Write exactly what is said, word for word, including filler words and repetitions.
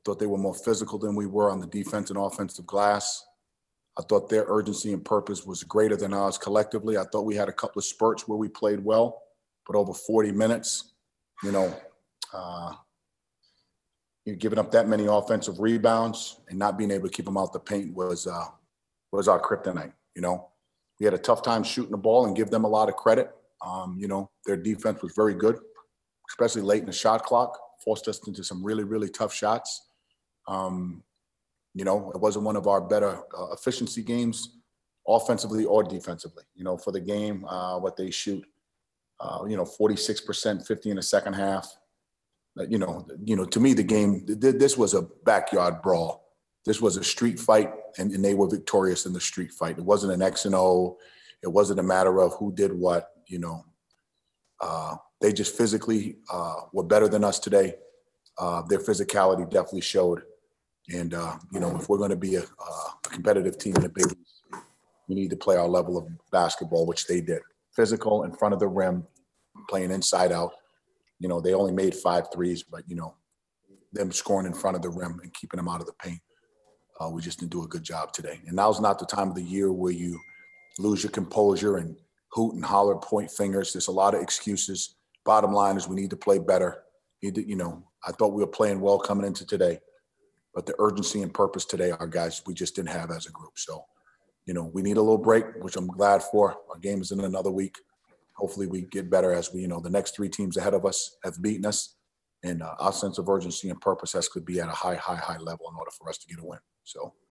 thought they were more physical than we were on the defense and offensive glass. I thought their urgency and purpose was greater than ours collectively. I thought we had a couple of spurts where we played well, but over forty minutes, you know, uh, you're giving up that many offensive rebounds and not being able to keep them out the paint was uh, was our kryptonite. You know, we had a tough time shooting the ball, and give them a lot of credit. Um, you know, their defense was very good, especially late in the shot clock, forced us into some really, really tough shots. Um, You know, it wasn't one of our better uh, efficiency games, offensively or defensively. You know, for the game, uh, what they shoot, uh, you know, forty-six percent, fifty in the second half. Uh, you know, you know, to me, the game, th- this was a backyard brawl. This was a street fight, and, and they were victorious in the street fight. It wasn't an X and O. It wasn't a matter of who did what. You know, uh, they just physically uh, were better than us today. Uh, their physicality definitely showed. And, uh, you know, if we're going to be a, a competitive team in the Big East, we need to play our level of basketball, which they did. Physical, in front of the rim, playing inside out. You know, they only made five threes, but, you know, them scoring in front of the rim and keeping them out of the paint. Uh, we just didn't do a good job today. And now's not the time of the year where you lose your composure and hoot and holler, point fingers. There's a lot of excuses. Bottom line is we need to play better. Need to, you know, I thought we were playing well coming into today. But the urgency and purpose today, our guys, we just didn't have as a group. So, you know, we need a little break, which I'm glad for. Our game is in another week. Hopefully we get better as we, you know, the next three teams ahead of us have beaten us. And uh, our sense of urgency and purpose has to be at a high, high, high level in order for us to get a win. So